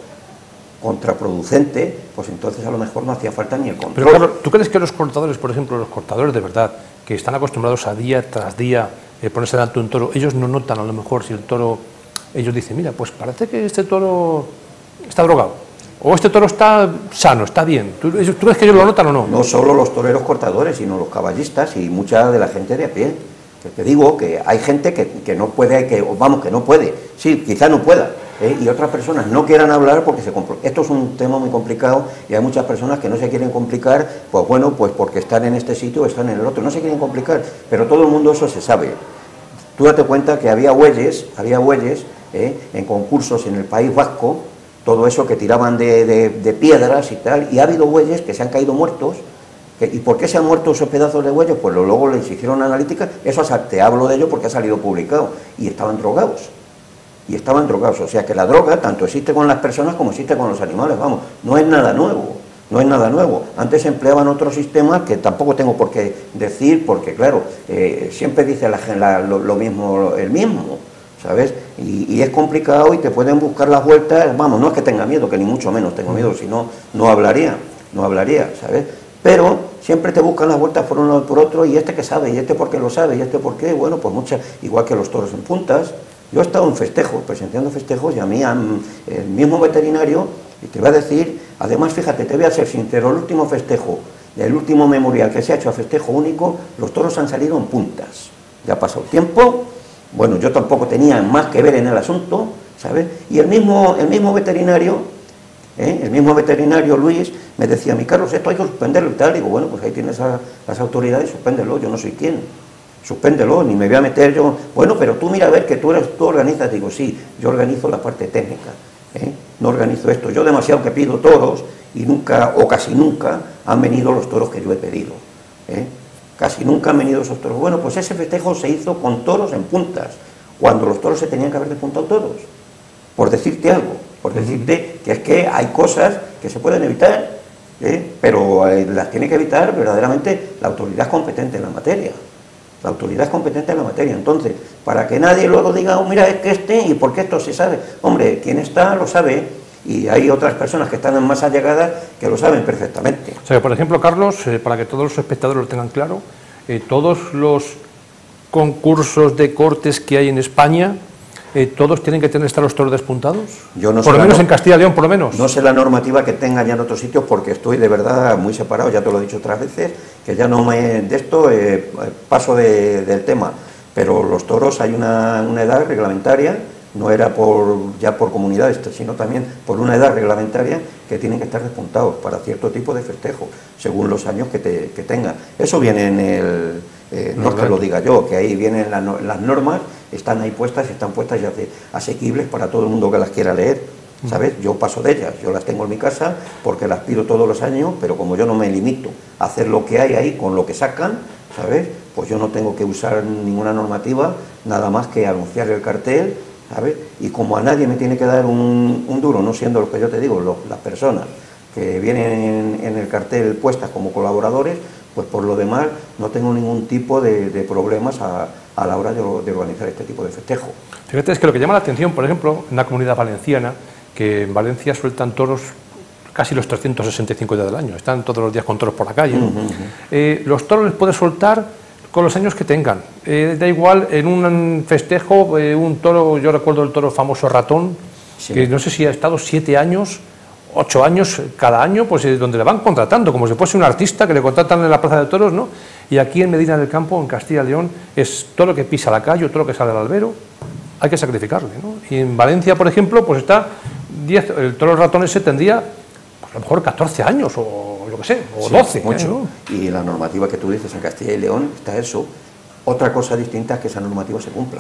contraproducente, pues entonces a lo mejor no hacía falta ni el control. Pero claro, ¿tú crees que los cortadores, por ejemplo, los cortadores de verdad, que están acostumbrados a día tras día eh, ponerse delante de un toro, ellos no notan a lo mejor si el toro, ellos dicen, mira, pues parece que este toro está drogado, o este toro está sano, está bien? ¿Tú, ellos, ¿tú crees que ellos lo notan o no? No solo los toreros cortadores, sino los caballistas y mucha de la gente de a pie. Que te digo que hay gente que, que no puede, que vamos, que no puede, sí, quizá no pueda, ¿eh? Y otras personas no quieran hablar porque se compl- esto es un tema muy complicado y hay muchas personas que no se quieren complicar, pues bueno, pues porque están en este sitio o están en el otro, no se quieren complicar, pero todo el mundo eso se sabe. Tú date cuenta que había bueyes, había bueyes ¿eh? en concursos en el País Vasco, todo eso que tiraban de, de, de piedras y tal, y ha habido bueyes que se han caído muertos. ¿Y por qué se han muerto esos pedazos de huellos? Pues luego les hicieron analítica, eso te hablo de ello porque ha salido publicado, y estaban drogados, y estaban drogados, o sea que la droga tanto existe con las personas como existe con los animales, vamos, no es nada nuevo, no es nada nuevo. Antes se empleaban otros sistemas que tampoco tengo por qué decir, porque claro, eh, siempre dice la, la, lo, lo mismo, el mismo, ¿sabes? Y, y es complicado y te pueden buscar las vueltas, vamos, no es que tenga miedo, que ni mucho menos tengo miedo, si no, no hablaría, no hablaría, ¿sabes? Pero siempre te buscan las vueltas por un lado y por otro, y este que sabe, y este porque lo sabe, y este por qué, bueno, pues muchas, igual que los toros en puntas. Yo he estado en festejos, presenciando festejos, y a mí han, el mismo veterinario, y te va a decir, además, fíjate, te voy a ser sincero, el último festejo, el último memorial que se ha hecho a festejo único, los toros han salido en puntas. Ya ha pasado tiempo, bueno, yo tampoco tenía más que ver en el asunto, ¿sabes? Y el mismo, el mismo veterinario... ¿Eh? El mismo veterinario Luis me decía, mi Carlos, esto hay que suspenderlo y tal. Digo, bueno, pues ahí tienes a las autoridades, suspéndelo, yo no soy quien, suspéndelo, ni me voy a meter yo. Bueno, pero tú mira a ver que tú eres, tú organizas. Digo, sí, yo organizo la parte técnica, ¿eh? No organizo esto. Yo demasiado que pido toros y nunca, o casi nunca, han venido los toros que yo he pedido, ¿eh? casi nunca han venido esos toros. Bueno, pues ese festejo se hizo con toros en puntas, cuando los toros se tenían que haber despuntado todos, por decirte algo, por decirte que es que hay cosas que se pueden evitar, ¿eh? pero eh, las tiene que evitar verdaderamente la autoridad competente en la materia. La autoridad competente en la materia. Entonces, para que nadie luego diga, oh, mira, es que este, y por qué esto se sabe. Hombre, quien está lo sabe, y hay otras personas que están más allegadas que lo saben perfectamente. O sea, que, por ejemplo, Carlos, eh, para que todos los espectadores lo tengan claro, eh, todos los concursos de cortes que hay en España, eh, ¿todos tienen que tener estar los toros despuntados? Yo no por lo menos no, en Castilla y León, por lo menos. No sé la normativa que tengan ya en otros sitios, porque estoy de verdad muy separado, ya te lo he dicho otras veces, que ya no me de esto eh, paso de, del tema, pero los toros hay una, una edad reglamentaria, no era por ya por comunidades, sino también por una edad reglamentaria que tienen que estar despuntados para cierto tipo de festejo, según los años que, te, que tengan. Eso viene en el... Eh, no es que lo diga yo, que ahí vienen la, las normas, están ahí puestas, están puestas ya asequibles para todo el mundo que las quiera leer, ¿sabes? Yo paso de ellas, yo las tengo en mi casa porque las pido todos los años, pero como yo no me limito a hacer lo que hay ahí con lo que sacan, ¿sabes? Pues yo no tengo que usar ninguna normativa, nada más que anunciar el cartel, ¿sabes? Y como a nadie me tiene que dar un, un duro, no siendo lo que yo te digo, lo, las personas que vienen en, en el cartel puestas como colaboradores, pues por lo demás no tengo ningún tipo de, de problemas a, a la hora de, de organizar este tipo de festejo. Fíjate, es que lo que llama la atención, por ejemplo, en la comunidad valenciana, que en Valencia sueltan toros casi los trescientos sesenta y cinco días del año, están todos los días con toros por la calle, ¿no? Uh-huh, uh-huh. eh, los toros les puedes soltar con los años que tengan, eh, da igual, en un festejo, eh, un toro, yo recuerdo el toro famoso Ratón, sí. que no sé si ha estado siete años, ocho años cada año, pues es donde le van contratando, como si fuese un artista que le contratan en la Plaza de Toros, ¿no? Y aquí en Medina del Campo, en Castilla y León, es todo lo que pisa la calle, todo lo que sale al albero, hay que sacrificarle, ¿no? Y en Valencia, por ejemplo, pues está diez, el toro Ratón ese tendría, pues a lo mejor catorce años, o lo que sé, o sí, doce. Mucho. ¿eh? ¿no? Y la normativa que tú dices en Castilla y León está eso. Otra cosa distinta es que esa normativa se cumpla.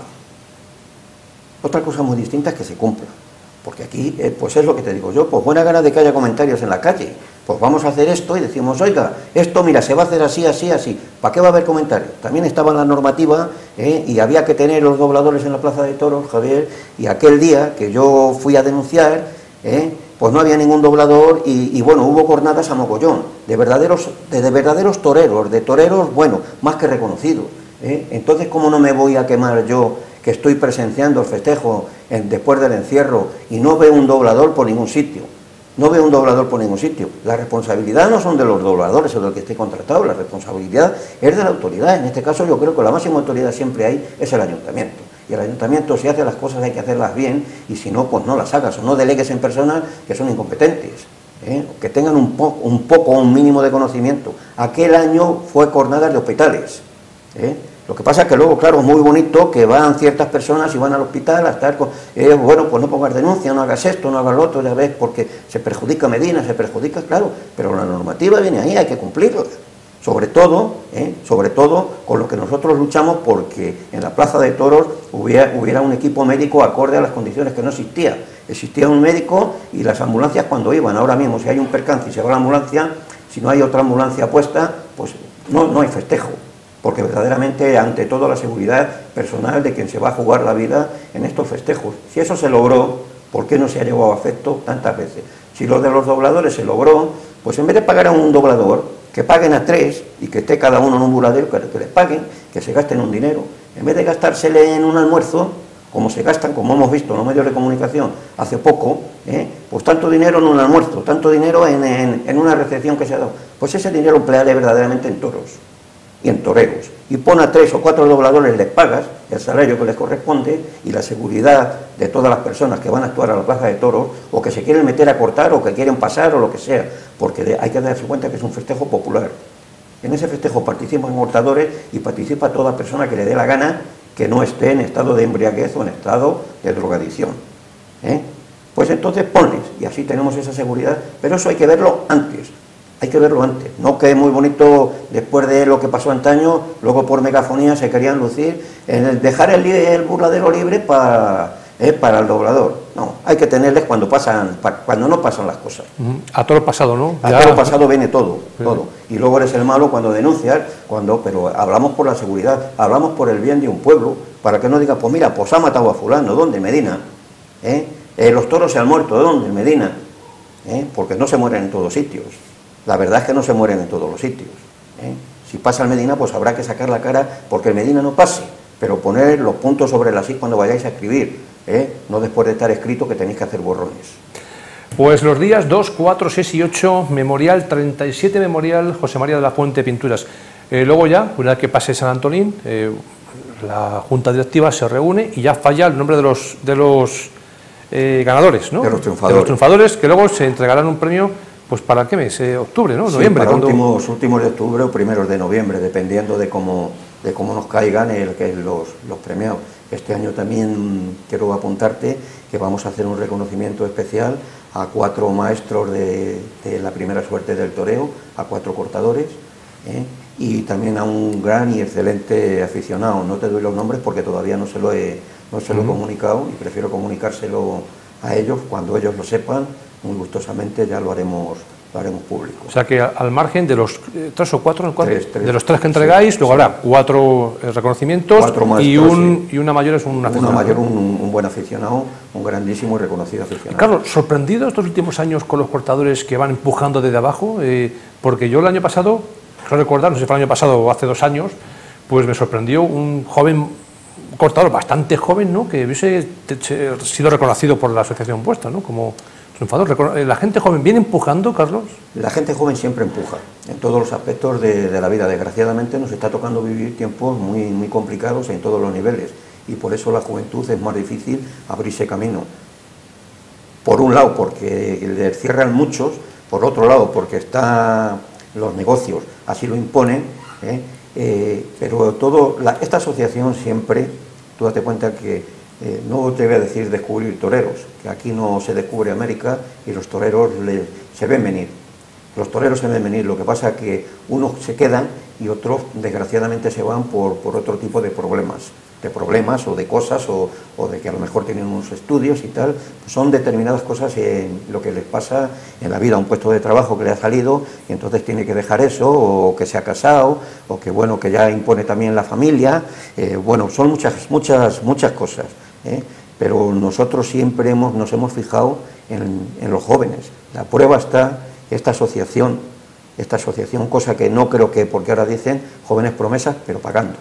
Otra cosa muy distinta es que se cumpla. Porque aquí, eh, pues es lo que te digo yo, pues buena gana de que haya comentarios en la calle. Pues vamos a hacer esto y decimos, oiga, esto mira, se va a hacer así, así, así. ¿Para qué va a haber comentarios? También estaba en la normativa eh, y había que tener los dobladores en la Plaza de Toros, Javier, y aquel día que yo fui a denunciar, eh, pues no había ningún doblador y, y bueno, hubo jornadas a mogollón, de verdaderos, de, de verdaderos toreros, de toreros, bueno, más que reconocidos. Eh. Entonces, ¿cómo no me voy a quemar yo, que estoy presenciando el festejo en, después del encierro y no veo un doblador por ningún sitio? No veo un doblador por ningún sitio. La responsabilidad no son de los dobladores o del que esté contratado, la responsabilidad es de la autoridad. En este caso yo creo que la máxima autoridad siempre hay es el ayuntamiento. Y el ayuntamiento, si hace las cosas hay que hacerlas bien, y si no, pues no las hagas, o no delegues en personas que son incompetentes, ¿eh? que tengan un, po un poco, un mínimo de conocimiento. Aquel año fue jornadas de hospitales, ¿eh? Lo que pasa es que luego, claro, es muy bonito que van ciertas personas y van al hospital a estar con, eh, bueno, pues no pongas denuncia, no hagas esto, no hagas lo otro, ya ves, porque se perjudica Medina, se perjudica, claro, pero la normativa viene ahí, hay que cumplirla. Sobre todo, eh, sobre todo con lo que nosotros luchamos porque en la Plaza de Toros hubiera, hubiera un equipo médico acorde a las condiciones que no existía. Existía un médico y las ambulancias cuando iban. Ahora mismo, si hay un percance y se va la ambulancia, si no hay otra ambulancia puesta, pues no, no hay festejo. Porque verdaderamente, ante todo, la seguridad personal de quien se va a jugar la vida en estos festejos. Si eso se logró, ¿por qué no se ha llevado a efecto tantas veces? Si lo de los dobladores se logró, pues en vez de pagar a un doblador, que paguen a tres y que esté cada uno en un buladero, que, que les paguen, que se gasten un dinero. En vez de gastársele en un almuerzo, como se gastan, como hemos visto en los medios de comunicación hace poco, ¿eh? pues tanto dinero en un almuerzo, tanto dinero en, en, en una recepción que se ha dado. Pues ese dinero emplearle verdaderamente en toros y en toreros. Y pon a tres o cuatro dobladores, les pagas el salario que les corresponde y la seguridad de todas las personas que van a actuar a la Plaza de Toros o que se quieren meter a cortar o que quieren pasar o lo que sea, porque hay que darse cuenta que es un festejo popular. En ese festejo participan cortadores y participa toda persona que le dé la gana que no esté en estado de embriaguez o en estado de drogadicción. ¿eh? Pues entonces ponles y así tenemos esa seguridad, pero eso hay que verlo antes. Hay que verlo antes, no que es muy bonito después de lo que pasó antaño, luego por megafonía se querían lucir, en el dejar el, el burladero libre para ¿eh? Para el doblador. No, hay que tenerles cuando pasan, cuando no pasan las cosas. Uh-huh. A todo lo pasado, ¿no? A ya... todo lo pasado viene todo, sí. todo. Y luego eres el malo cuando denuncias, cuando, pero hablamos por la seguridad, hablamos por el bien de un pueblo, para que no diga, pues mira, pues ha matado a fulano, ¿dónde? Medina. ¿Eh? Eh, los toros se han muerto, ¿dónde? Medina. ¿Eh? Porque no se mueren en todos sitios. La verdad es que no se mueren en todos los sitios. ¿Eh? Si pasa el Medina, pues habrá que sacar la cara porque el Medina no pase, pero poner los puntos sobre las i cuando vayáis a escribir, ¿eh? No después de estar escrito que tenéis que hacer borrones. Pues los días dos, cuatro, seis y ocho, Memorial, treinta y siete Memorial José María de la Fuente Pinturas. Eh, luego ya, una vez que pase San Antolín, eh, la Junta Directiva se reúne y ya falla el nombre de los, de los eh, ganadores, ¿no? De los triunfadores. De los triunfadores, que luego se entregarán un premio, pues ¿para qué mes? Eh, octubre, ¿no? Sí, Noviembre. para cuando... últimos, últimos de octubre o primeros de noviembre, dependiendo de cómo, de cómo nos caigan el, que los, los premiados. Este año también quiero apuntarte que vamos a hacer un reconocimiento especial a cuatro maestros de, de la primera suerte del toreo, a cuatro cortadores, ¿eh? Y también a un gran y excelente aficionado. No te doy los nombres porque todavía no se lo he, no se lo he comunicado y prefiero comunicárselo a ellos. Cuando ellos lo sepan, muy gustosamente ya lo haremos, lo haremos público. O sea que al margen de los eh, tres o cuatro, cuatro tres, tres, de los tres que entregáis, sí, luego sí. habrá cuatro eh, reconocimientos cuatro maestros, y, un, sí. y una mayor es un aficionado. Una mayor, un, un buen aficionado, un grandísimo y reconocido aficionado. Carlos, sorprendido estos últimos años con los cortadores que van empujando desde abajo, eh, porque yo el año pasado, creo recordar, no sé si fue el año pasado o hace dos años, pues me sorprendió un joven cortador bastante joven, ¿no?, que hubiese sido reconocido por la asociación vuestra, ¿no?, como triunfador. ¿La gente joven viene empujando, Carlos? La gente joven siempre empuja, en todos los aspectos de, de la vida. Desgraciadamente nos está tocando vivir tiempos muy, muy complicados en todos los niveles y por eso la juventud es más difícil abrirse camino. Por un lado, porque le cierran muchos, por otro lado, porque está, los negocios así lo imponen, ¿eh? Eh, pero todo, la, esta asociación siempre, tú date cuenta que eh, no te voy a decir descubrir toreros, que aquí no se descubre América y los toreros le, se ven venir, los toreros se ven venir, lo que pasa es que unos se quedan y otros desgraciadamente se van por, por otro tipo de problemas, de problemas o de cosas o, o de que a lo mejor tienen unos estudios y tal, son determinadas cosas en lo que les pasa en la vida, un puesto de trabajo que le ha salido y entonces tiene que dejar eso, o que se ha casado, o que bueno, que ya impone también la familia, eh, bueno, son muchas, muchas, muchas cosas, ¿eh? Pero nosotros siempre hemos, nos hemos fijado en, en los jóvenes. La prueba está esta asociación, esta asociación, cosa que no creo que, porque ahora dicen jóvenes promesas, pero pagando.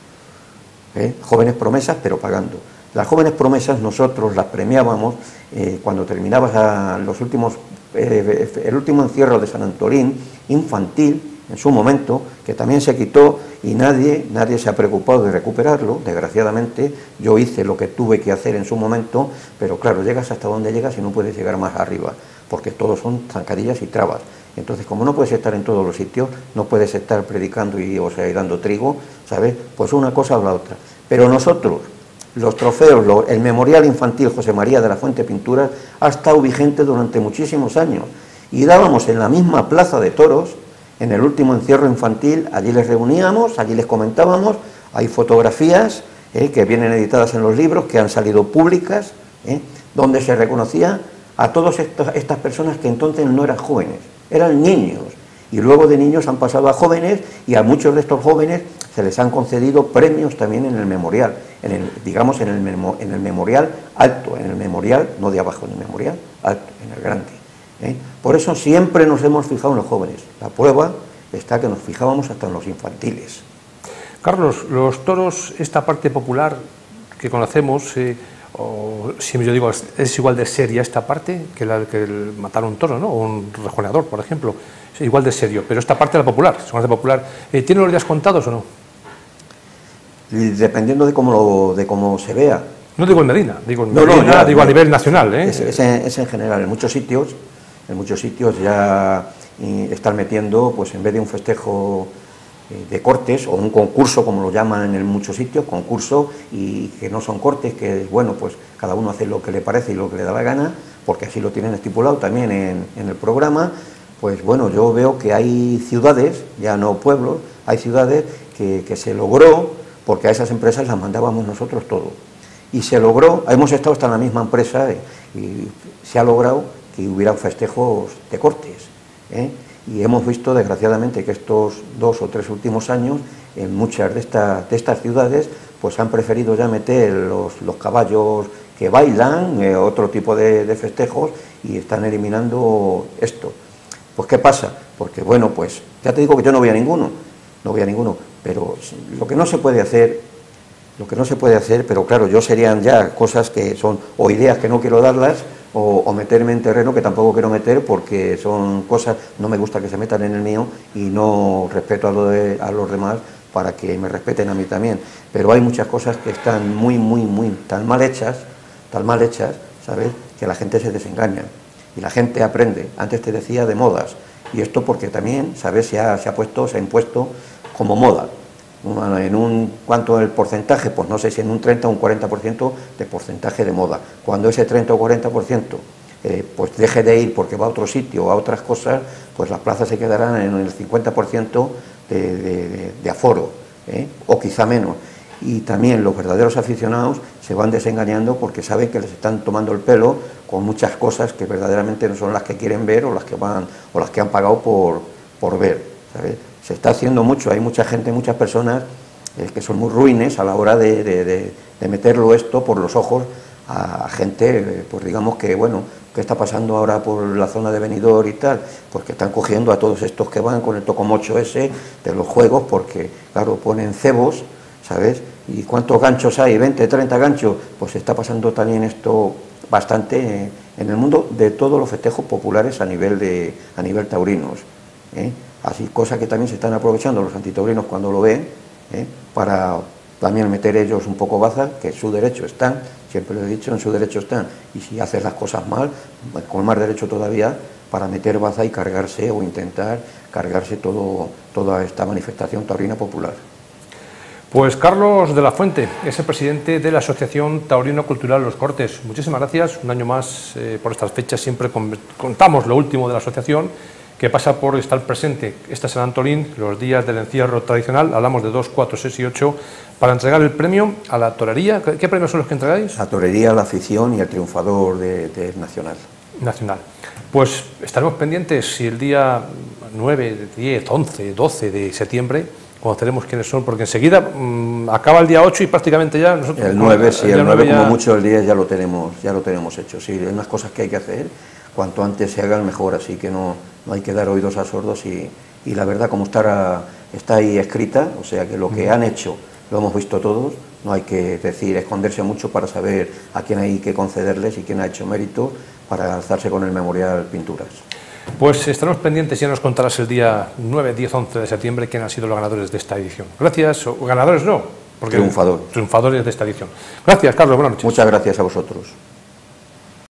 ¿Eh? Jóvenes promesas, pero pagando. Las jóvenes promesas nosotros las premiábamos eh, cuando terminabas a los últimos, eh, el último encierro de San Antolín, infantil, en su momento, que también se quitó y nadie, nadie se ha preocupado de recuperarlo, desgraciadamente. Yo hice lo que tuve que hacer en su momento, pero claro, llegas hasta donde llegas y no puedes llegar más arriba, porque todos son zancadillas y trabas. Entonces, como no puedes estar en todos los sitios, no puedes estar predicando y, o sea, y dando trigo, ¿sabes? Pues una cosa o la otra. Pero nosotros, los trofeos, lo, el Memorial Infantil José María de la Fuente Pinturas ha estado vigente durante muchísimos años y dábamos en la misma plaza de toros, en el último encierro infantil, allí les reuníamos, allí les comentábamos, hay fotografías eh, que vienen editadas en los libros, que han salido públicas, eh, donde se reconocía a todas estas personas que entonces no eran jóvenes, eran niños, y luego de niños han pasado a jóvenes, y a muchos de estos jóvenes se les han concedido premios también en el memorial, en el, digamos en el, memo, en el memorial alto, en el memorial, no de abajo, en el memorial alto, en el grande. ¿eh? Por eso siempre nos hemos fijado en los jóvenes. La prueba está que nos fijábamos hasta en los infantiles. Carlos, los toros, esta parte popular que conocemos, eh, o si yo digo, es igual de seria esta parte que, la, que el matar un toro, ¿no?, o un rejoneador, por ejemplo, es igual de serio, pero esta parte de la popular, se conoce popular, eh, ¿tiene los días contados o no? Y dependiendo de cómo, lo, de cómo se vea. No digo en Medina, digo en no, Medina, no, ya, digo no, a nivel nacional, ¿eh? Es, es, en, es en general, en muchos sitios, en muchos sitios ya y están metiendo, pues en vez de un festejo de cortes o un concurso, como lo llaman en muchos sitios, concurso, y que no son cortes, que bueno, pues cada uno hace lo que le parece y lo que le da la gana, porque así lo tienen estipulado también en, en el programa. Pues bueno, yo veo que hay ciudades, ya no pueblos, hay ciudades que, que se logró, porque a esas empresas las mandábamos nosotros todo. Y se logró, hemos estado hasta en la misma empresa y, y se ha logrado que hubiera festejos de Cortes, ¿eh? Y hemos visto, desgraciadamente, que estos dos o tres últimos años, en muchas de, esta, de estas ciudades, pues han preferido ya meter los, los caballos que bailan, eh, otro tipo de, de festejos, y están eliminando esto. Pues, ¿qué pasa? Porque, bueno, pues, ya te digo que yo no voy a ninguno, no voy a ninguno, pero lo que no se puede hacer, lo que no se puede hacer, pero claro, yo serían ya cosas que son, o ideas que no quiero darlas, O, o meterme en terreno que tampoco quiero meter porque son cosas, no me gusta que se metan en el mío y no respeto a, lo de, a los demás para que me respeten a mí también. Pero hay muchas cosas que están muy, muy, muy tan mal hechas, tan mal hechas, ¿sabes?, que la gente se desengaña y la gente aprende. Antes te decía de modas, y esto porque también, ¿sabes?, se ha, se ha puesto, se ha impuesto como moda. En un, ¿cuánto el porcentaje? Pues no sé si en un treinta o un cuarenta por ciento de porcentaje de moda. Cuando ese treinta o cuarenta por ciento eh, pues deje de ir porque va a otro sitio o a otras cosas, pues las plazas se quedarán en el cincuenta por ciento de, de, de, de aforo, ¿eh? O quizá menos. Y también los verdaderos aficionados se van desengañando porque saben que les están tomando el pelo con muchas cosas que verdaderamente no son las que quieren ver o las que van o las que han pagado por, por ver, ¿sabes? Se está haciendo mucho, hay mucha gente, muchas personas eh, que son muy ruines a la hora de, de, de, de meterlo esto por los ojos a, a gente, eh, pues digamos que, bueno, ¿qué está pasando ahora por la zona de Benidorm y tal? Pues que están cogiendo a todos estos que van con el tocomocho ese de los juegos, porque, claro, ponen cebos, ¿sabes? ¿Y cuántos ganchos hay? ¿veinte, treinta ganchos? Pues está pasando también esto bastante eh, en el mundo de todos los festejos populares a nivel, de, a nivel taurinos, ¿eh? Así, cosas que también se están aprovechando los antitaurinos cuando lo ven, ¿eh?, para también meter ellos un poco baza, que en su derecho están, siempre lo he dicho, en su derecho están, y si haces las cosas mal, con más derecho todavía, para meter baza y cargarse o intentar cargarse todo, toda esta manifestación taurina popular. Pues Carlos de la Fuente es el presidente de la Asociación Taurino Cultural Los Cortes. Muchísimas gracias, un año más eh, por estas fechas, siempre contamos lo último de la asociación, que pasa por estar presente esta San Antolín, los días del encierro tradicional, hablamos de dos, cuatro, seis y ocho, para entregar el premio a la torería. ¿Qué premios son los que entregáis? La torería, la afición y el triunfador de, de Nacional. Nacional. Pues estaremos pendientes si el día nueve, diez, once, doce de septiembre conoceremos quiénes son, porque enseguida mmm, acaba el día ocho y prácticamente ya nosotros... El nueve, sí, el, el nueve como ya... mucho el día ya lo tenemos, ya lo tenemos hecho, sí, hay unas cosas que hay que hacer, cuanto antes se hagan mejor, así que no, no hay que dar oídos a sordos y, y la verdad como está, está ahí escrita, o sea que lo que han hecho lo hemos visto todos, no hay que decir, esconderse mucho para saber a quién hay que concederles y quién ha hecho mérito para alzarse con el memorial Pinturas. Pues estaremos pendientes, ya nos contarás el día nueve, diez, once de septiembre quién han sido los ganadores de esta edición. Gracias, o ganadores no, porque Triunfador. triunfadores de esta edición. Gracias, Carlos, buenas noches. Muchas gracias a vosotros.